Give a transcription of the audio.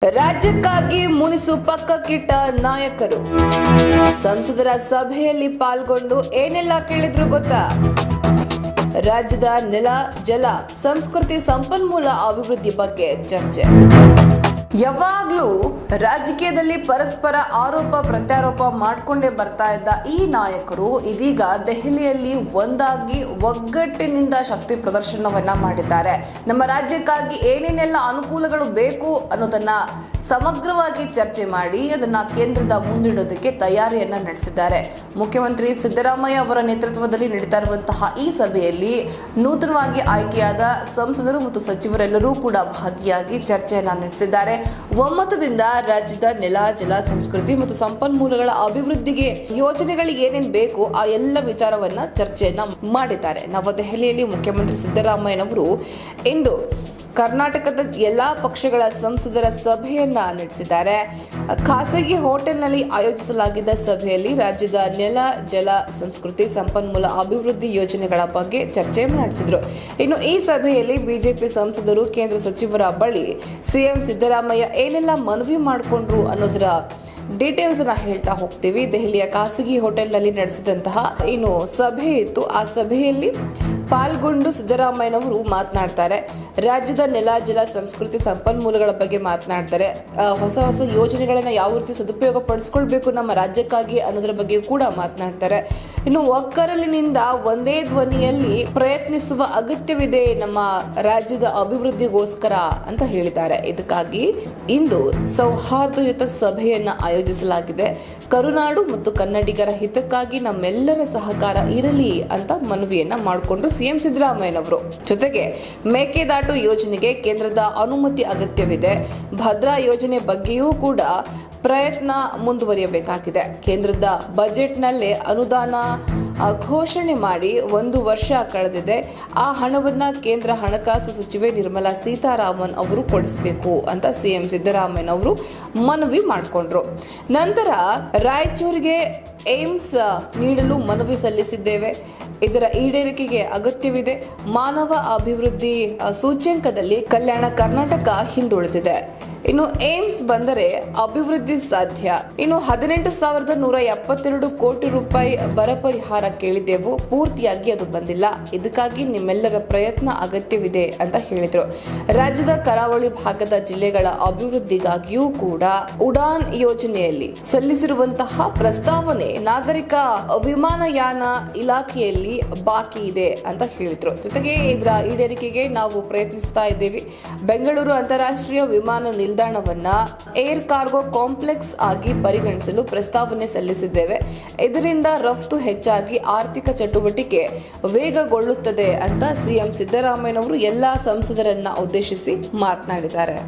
ರಾಜ್ಯಕ್ಕಾಗಿ ಮುನಿಸು ಪಕ್ಕಕ್ಕಿಟ್ಟ ನಾಯಕರು ಸಂಸದರ ಸಭೆಯಲ್ಲಿ ಪಾಲ್ಗೊಂಡು ಏನೆಲ್ಲ ಕೇಳಿದ್ರು ಗೊತ್ತಾ? ರಾಜ್ಯದ ನೆಲ, ಜಲ, ಸಂಸ್ಕೃತಿ, ಸಂಪನ್ಮೂಲ ಅಭಿವೃದ್ಧಿ ಬಗ್ಗೆ ಚರ್ಚೆ. ಯಾವಾಗ್ಲೂ ರಾಜಕೀಯದಲ್ಲಿ ಪರಸ್ಪರ ಆರೋಪ ಪ್ರತ್ಯಾರೋಪ ಮಾಡಿಕೊಂಡೇ ಬರ್ತಾ ಇದ್ದ ಈ ನಾಯಕರು ಇದೀಗ ದೆಹಲಿಯಲ್ಲಿ ಒಂದಾಗಿ ಒಗ್ಗಟ್ಟಿನಿಂದ ಶಕ್ತಿ ಪ್ರದರ್ಶನವನ್ನ ಮಾಡಿದ್ದಾರೆ. ನಮ್ಮ ರಾಜ್ಯಕ್ಕಾಗಿ ಏನೇನೆಲ್ಲ ಅನುಕೂಲಗಳು ಬೇಕು ಅನ್ನೋದನ್ನ ಸಮಗ್ರವಾಗಿ ಚರ್ಚೆ ಮಾಡಿ ಅದನ್ನ ಕೇಂದ್ರದ ಮುಂದಿಡೋದಕ್ಕೆ ತಯಾರಿಯನ್ನ ನಡೆಸಿದ್ದಾರೆ. ಮುಖ್ಯಮಂತ್ರಿ ಸಿದ್ದರಾಮಯ್ಯ ಅವರ ನೇತೃತ್ವದಲ್ಲಿ ನಡೀತಾ ಇರುವಂತಹ ಈ ಸಭೆಯಲ್ಲಿ ನೂತನವಾಗಿ ಆಯ್ಕೆಯಾದ ಸಂಸದರು ಮತ್ತು ಸಚಿವರೆಲ್ಲರೂ ಕೂಡ ಭಾಗಿಯಾಗಿ ಚರ್ಚೆಯನ್ನ ನಡೆಸಿದ್ದಾರೆ. ಒಮ್ಮತದಿಂದ ರಾಜ್ಯದ ನೆಲ, ಜಲ, ಸಂಸ್ಕೃತಿ ಮತ್ತು ಸಂಪನ್ಮೂಲಗಳ ಅಭಿವೃದ್ಧಿಗೆ ಯೋಜನೆಗಳಿಗೆ ಏನೇನು ಬೇಕು ಆ ಎಲ್ಲ ವಿಚಾರವನ್ನ ಚರ್ಚೆಯನ್ನ ಮಾಡಿದ್ದಾರೆ. ನವದೆಹಲಿಯಲ್ಲಿ ಮುಖ್ಯಮಂತ್ರಿ ಸಿದ್ದರಾಮಯ್ಯನವರು ಇಂದು ಕರ್ನಾಟಕದ ಎಲ್ಲಾ ಪಕ್ಷಗಳ ಸಂಸದರ ಸಭೆಯನ್ನ ನಡೆಸಿದ್ದಾರೆ. ಖಾಸಗಿ ಹೋಟೆಲ್ನಲ್ಲಿ ಆಯೋಜಿಸಲಾಗಿದ್ದ ಸಭೆಯಲ್ಲಿ ರಾಜ್ಯದ ನೆಲ, ಜಲ, ಸಂಸ್ಕೃತಿ, ಸಂಪನ್ಮೂಲ ಅಭಿವೃದ್ಧಿ ಯೋಜನೆಗಳ ಬಗ್ಗೆ ಚರ್ಚೆ ನಡೆಸಿದ್ರು. ಇನ್ನು ಈ ಸಭೆಯಲ್ಲಿ ಬಿಜೆಪಿ ಸಂಸದರು ಕೇಂದ್ರ ಸಚಿವರ ಬಳಿ ಸಿಎಂ ಸಿದ್ದರಾಮಯ್ಯ ಏನೆಲ್ಲ ಮನವಿ ಮಾಡಿಕೊಂಡ್ರು ಅನ್ನೋದರ ಡೀಟೇಲ್ಸ್ ಅನ್ನ ಹೇಳ್ತಾ ಹೋಗ್ತೀವಿ. ದೆಹಲಿಯ ಖಾಸಗಿ ಹೋಟೆಲ್ನಲ್ಲಿ ನಡೆಸಿದಂತಹ ಏನು ಸಭೆ ಇತ್ತು, ಆ ಸಭೆಯಲ್ಲಿ ಪಾಲ್ಗೊಂಡು ಸಿದ್ದರಾಮಯ್ಯನವರು ಮಾತನಾಡ್ತಾರೆ. ರಾಜ್ಯದ ನೆಲ, ಜಲ, ಸಂಸ್ಕೃತಿ, ಸಂಪನ್ಮೂಲಗಳ ಬಗ್ಗೆ ಮಾತನಾಡ್ತಾರೆ. ಹೊಸ ಯೋಜನೆಗಳನ್ನ ಯಾವ ರೀತಿ ಸದುಪಯೋಗ ಪಡಿಸ್ಕೊಳ್ಬೇಕು ನಮ್ಮ ರಾಜ್ಯಕ್ಕಾಗಿ ಅನ್ನೋದ್ರ ಬಗ್ಗೆ ಕೂಡ ಮಾತನಾಡ್ತಾರೆ. ಇನ್ನು ಒಕ್ಕರಲಿನಿಂದ ಒಂದೇ ಧ್ವನಿಯಲ್ಲಿ ಪ್ರಯತ್ನಿಸುವ ಅಗತ್ಯವಿದೆ ನಮ್ಮ ರಾಜ್ಯದ ಅಭಿವೃದ್ಧಿಗೋಸ್ಕರ ಅಂತ ಹೇಳಿದ್ದಾರೆ. ಇದಕ್ಕಾಗಿ ಇಂದು ಸೌಹಾರ್ದಯುತ ಸಭೆಯನ್ನ ಆಯೋಜಿಸಲಾಗಿದೆ. ಕರುನಾಡು ಮತ್ತು ಕನ್ನಡಿಗರ ಹಿತಕ್ಕಾಗಿ ನಮ್ಮೆಲ್ಲರ ಸಹಕಾರ ಇರಲಿ ಅಂತ ಮನವಿಯನ್ನ ಮಾಡಿಕೊಂಡ್ರು ಸಿಎಂ ಸಿದ್ದರಾಮಯ್ಯನವರು. ಜೊತೆಗೆ ಮೇಕೆದಾಟು ಯೋಜನೆಗೆ ಕೇಂದ್ರದ ಅನುಮತಿ ಅಗತ್ಯವಿದೆ. ಭದ್ರಾ ಯೋಜನೆ ಬಗ್ಗೆಯೂ ಕೂಡ ಪ್ರಯತ್ನ ಮುಂದುವರಿಯಬೇಕಾಗಿದೆ. ಕೇಂದ್ರದ ಬಜೆಟ್ನಲ್ಲೇ ಅನುದಾನ ಘೋಷಣೆ ಮಾಡಿ 1 ವರ್ಷ ಕಳೆದಿದೆ. ಆ ಹಣವನ್ನ ಕೇಂದ್ರ ಹಣಕಾಸು ಸಚಿವೆ ನಿರ್ಮಲಾ ಸೀತಾರಾಮನ್ ಅವರು ಕೊಡಿಸಬೇಕು ಅಂತ ಸಿಎಂ ಸಿದ್ದರಾಮಯ್ಯನವರು ಮನವಿ ಮಾಡಿಕೊಂಡ್ರು. ನಂತರ ರಾಯಚೂರಿಗೆ ಏಮ್ಸ್ ನೀಡಲು ಮನವಿ ಸಲ್ಲಿಸಿದ್ದೇವೆ. ಇದರ ಈಡೇರಿಕೆಗೆ ಅಗತ್ಯವಿದೆ. ಮಾನವ ಅಭಿವೃದ್ಧಿ ಸೂಚ್ಯಂಕದಲ್ಲಿ ಕಲ್ಯಾಣ ಕರ್ನಾಟಕ ಹಿಂದುಳಿದಿದೆ. ಇನ್ನು ಏಮ್ಸ್ ಬಂದರೆ ಅಭಿವೃದ್ಧಿ ಸಾಧ್ಯ. ಇನ್ನು 18,172 ಕೋಟಿ ರೂಪಾಯಿ ಬರ ಪರಿಹಾರ ಕೇಳಿದ್ದೆವು, ಪೂರ್ತಿಯಾಗಿ ಅದು ಬಂದಿಲ್ಲ. ಇದಕ್ಕಾಗಿ ನಿಮ್ಮೆಲ್ಲರ ಪ್ರಯತ್ನ ಅಗತ್ಯವಿದೆ ಅಂತ ಹೇಳಿದ್ರು. ರಾಜ್ಯದ ಕರಾವಳಿ ಭಾಗದ ಜಿಲ್ಲೆಗಳ ಅಭಿವೃದ್ಧಿಗಾಗಿಯೂ ಕೂಡ ಉಡಾನ್ ಯೋಜನೆಯಲ್ಲಿ ಸಲ್ಲಿಸಿರುವಂತಹ ಪ್ರಸ್ತಾವನೆ ನಾಗರಿಕ ವಿಮಾನಯಾನ ಇಲಾಖೆಯಲ್ಲಿ ಬಾಕಿ ಇದೆ ಅಂತ ಹೇಳಿದ್ರು. ಜೊತೆಗೆ ಇದರ ಈಡೇರಿಕೆಗೆ ನಾವು ಪ್ರಯತ್ನಿಸ್ತಾ ಇದ್ದೇವೆ. ಬೆಂಗಳೂರು ಅಂತಾರಾಷ್ಟ್ರೀಯ ವಿಮಾನ ನಿಲ್ದಾಣವನ್ನ ಏರ್ ಕಾರ್ಗೋ ಕಾಂಪ್ಲೆಕ್ಸ್ ಆಗಿ ಪರಿಗಣಿಸಲು ಪ್ರಸ್ತಾವನೆ ಸಲ್ಲಿಸಿದ್ದೇವೆ. ಇದರಿಂದ ರಫ್ತು ಹೆಚ್ಚಾಗಿ ಆರ್ಥಿಕ ಚಟುವಟಿಕೆ ವೇಗಗೊಳ್ಳುತ್ತದೆ ಅಂತ ಸಿಎಂ ಸಿದ್ದರಾಮಯ್ಯನವರು ಎಲ್ಲಾ ಸಂಸದರನ್ನ ಉದ್ದೇಶಿಸಿ ಮಾತನಾಡಿದ್ದಾರೆ.